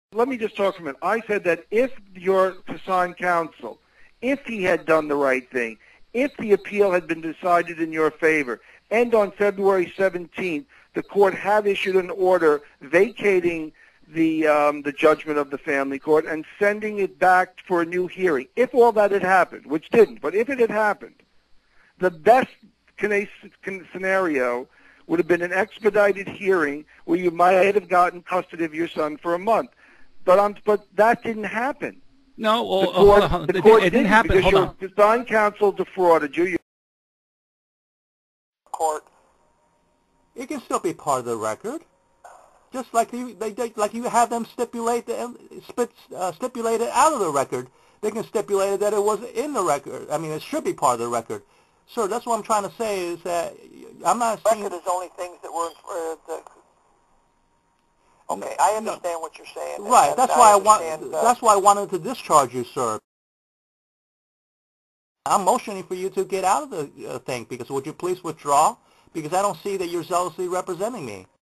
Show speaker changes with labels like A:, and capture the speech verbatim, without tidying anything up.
A: Let me just talk for a minute. I said that if you're assigned counsel, if he had done the right thing, if the appeal had been decided in your favor, and on February seventeenth, the court had issued an order vacating the um, the judgment of the family court and sending it back for a new hearing, if all that had happened, which didn't, but if it had happened, the best scenario would have been an expedited hearing where you might have gotten custody of your son for a month. But um, but that didn't happen.
B: No, well,
A: the
B: oh,
A: court,
B: hold on.
A: the
B: It,
A: court
B: it didn't happen.
A: Because
B: Hold
A: your
B: on.
A: assigned counsel defrauded you. you
C: Court. It can still be part of the record, just like you, they, they like you have them stipulate the, uh, stipulate it out of the record. They can stipulate it that it was in the record. I mean, it should be part of the record. Sir, that's what I'm trying to say is that I'm not saying...
D: Record is only things that were... Uh, the, okay, I understand
C: no.
D: what you're saying.
C: Right,
D: and,
C: that's
D: and
C: why I,
D: I
C: want.
D: uh,
C: That's why I wanted to discharge you, sir. I'm motioning for you to get out of the uh, thing, because would you please withdraw? Because I don't see that you're zealously representing me.